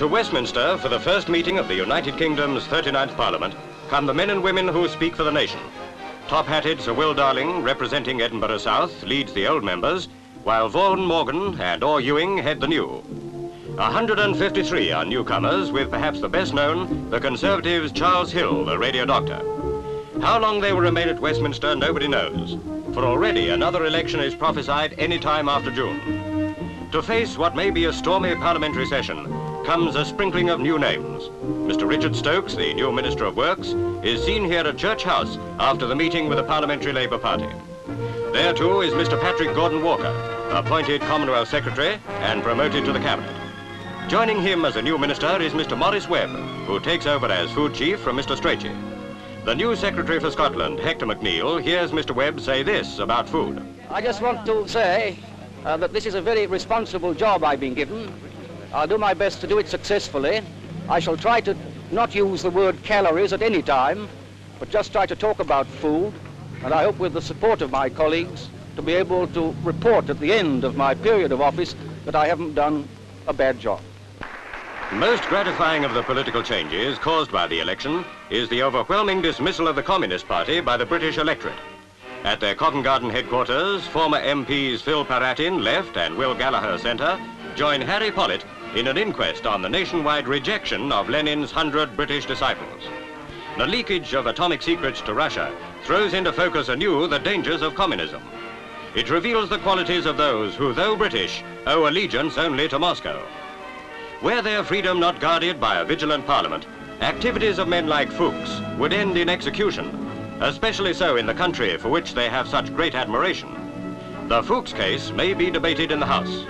To Westminster for the first meeting of the United Kingdom's 39th Parliament come the men and women who speak for the nation. Top-hatted Sir Will Darling, representing Edinburgh South, leads the old members, while Vaughan Morgan and Orr Ewing head the new. 153 are newcomers, with perhaps the best known, the Conservatives' Charles Hill, the radio doctor. How long they will remain at Westminster, nobody knows, for already another election is prophesied any time after June. To face what may be a stormy parliamentary session comes a sprinkling of new names. Mr. Richard Stokes, the new Minister of Works, is seen here at Church House after the meeting with the Parliamentary Labour Party. There too is Mr. Patrick Gordon Walker, appointed Commonwealth Secretary and promoted to the Cabinet. Joining him as a new minister is Mr. Maurice Webb, who takes over as Food Chief from Mr. Strachey. The new Secretary for Scotland, Hector McNeill, hears Mr. Webb say this about food. I just want to say that this is a very responsible job I've been given. I'll do my best to do it successfully. I shall try to not use the word calories at any time, but just try to talk about food, and I hope with the support of my colleagues to be able to report at the end of my period of office that I haven't done a bad job. Most gratifying of the political changes caused by the election is the overwhelming dismissal of the Communist Party by the British electorate. At their Covent Garden headquarters, former MPs Phil Paratin, left, and Will Gallagher, centre, join Harry Pollitt in an inquest on the nationwide rejection of Lenin's 100 British disciples. The leakage of atomic secrets to Russia throws into focus anew the dangers of communism. It reveals the qualities of those who, though British, owe allegiance only to Moscow. Were their freedom not guarded by a vigilant parliament, activities of men like Fuchs would end in execution, especially so in the country for which they have such great admiration. The Fuchs case may be debated in the House.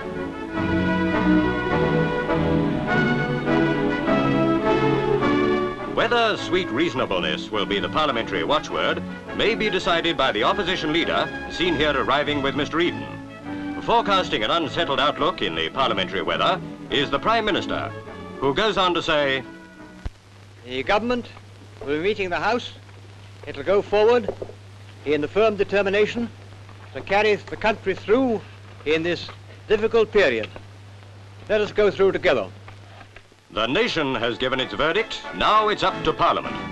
Whether sweet reasonableness will be the parliamentary watchword may be decided by the opposition leader, seen here arriving with Mr. Eden. Forecasting an unsettled outlook in the parliamentary weather is the Prime Minister, who goes on to say, "The government will be meeting the House. It'll go forward in the firm determination to carry the country through in this difficult period. Let us go through together." The nation has given its verdict, now it's up to Parliament.